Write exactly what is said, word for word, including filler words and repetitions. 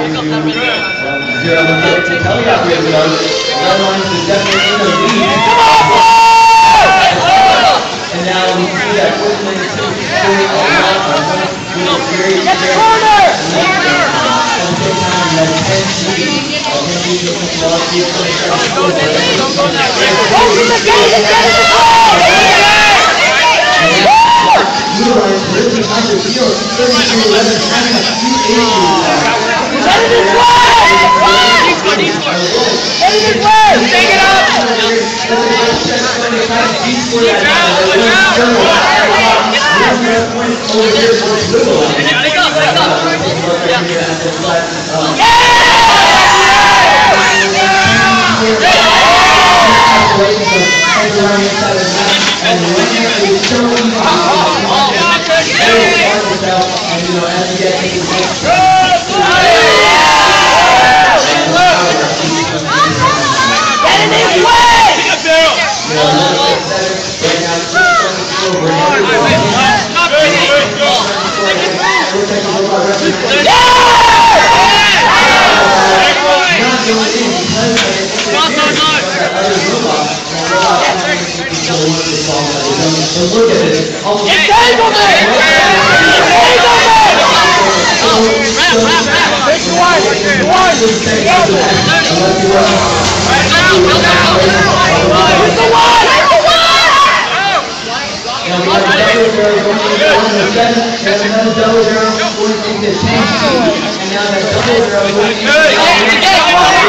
zero to Kelly out here though. Red Lions is definitely in the lead. And now we see that Portland is scoring a lot of points. Very, very, very at the same time, we have ten G. Utilize really on the field, thirty-three eleven, having a few issues. Take it up! And now the double zero.